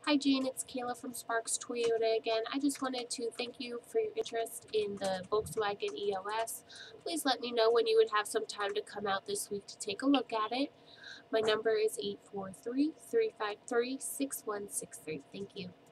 Hi Jane, it's Kayla from Sparks Toyota again. I just wanted to thank you for your interest in the Volkswagen EOS. Please let me know when you would have some time to come out this week to take a look at it. My number is 843-353-6163. Thank you.